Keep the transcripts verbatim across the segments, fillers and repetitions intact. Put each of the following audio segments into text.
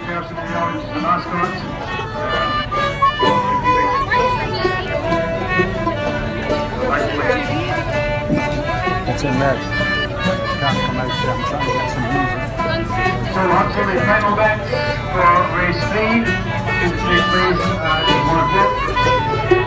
personnel, the mascots. It's in there. Can't come out here. I'm trying to get some music. So on to the final dance for race three, to take place at Monaco.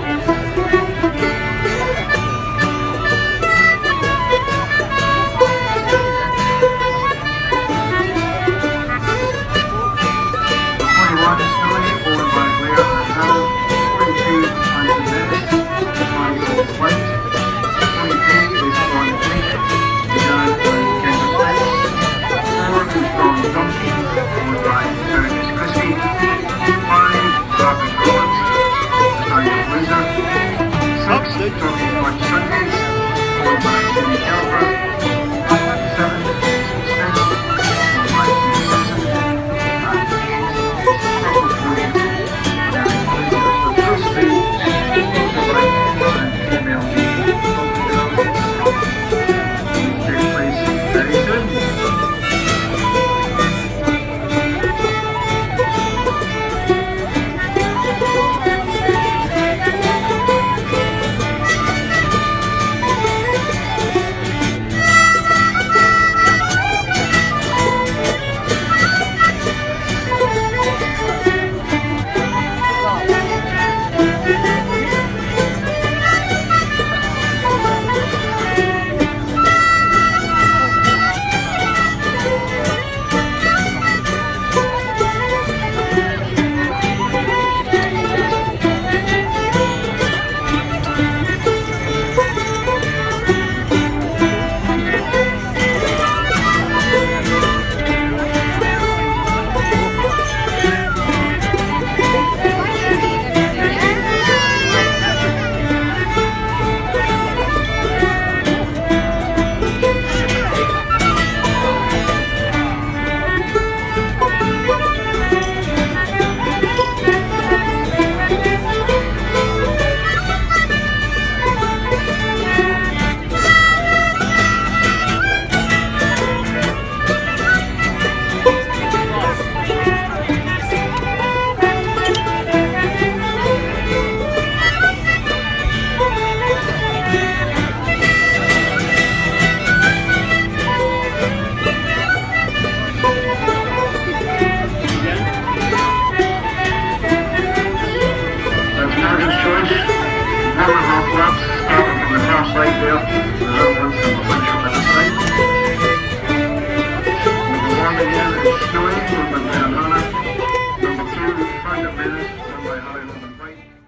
Number two, find a minute, one by Hollywood and